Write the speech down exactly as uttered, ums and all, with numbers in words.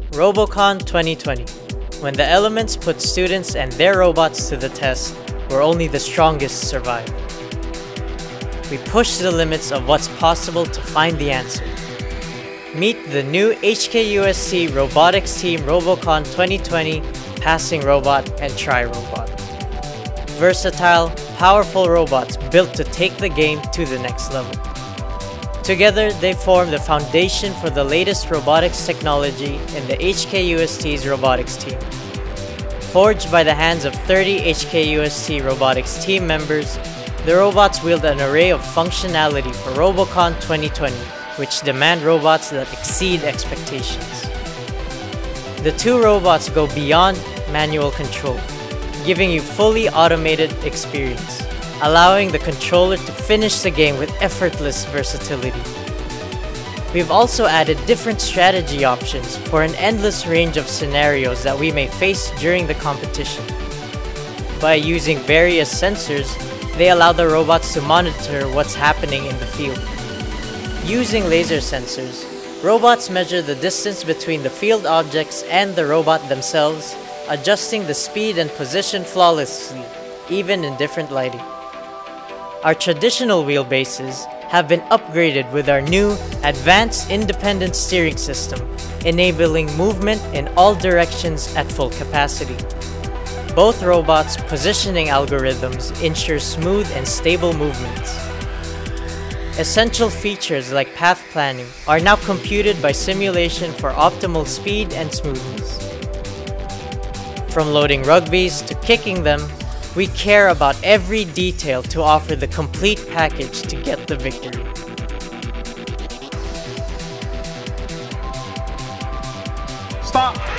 ROBOCON twenty twenty, when the elements put students and their robots to the test, where only the strongest survive. We push the limits of what's possible to find the answer. Meet the new H K U S T Robotics Team ROBOCON twenty twenty Passing Robot and Tri-Robot. Versatile, powerful robots built to take the game to the next level. Together, they form the foundation for the latest robotics technology in the H K U S T's robotics team. Forged by the hands of thirty H K U S T robotics team members, the robots wield an array of functionality for ROBOCON twenty twenty, which demand robots that exceed expectations. The two robots go beyond manual control, giving you fully automated experience, allowing the controller to finish the game with effortless versatility. We've also added different strategy options for an endless range of scenarios that we may face during the competition. By using various sensors, they allow the robots to monitor what's happening in the field. Using laser sensors, robots measure the distance between the field objects and the robot themselves, adjusting the speed and position flawlessly, even in different lighting. Our traditional wheelbases have been upgraded with our new Advanced Independent Steering System, enabling movement in all directions at full capacity. Both robots' positioning algorithms ensure smooth and stable movements. Essential features like path planning are now computed by simulation for optimal speed and smoothness. From loading rugbies to kicking them, we care about every detail to offer the complete package to get the victory. Stop!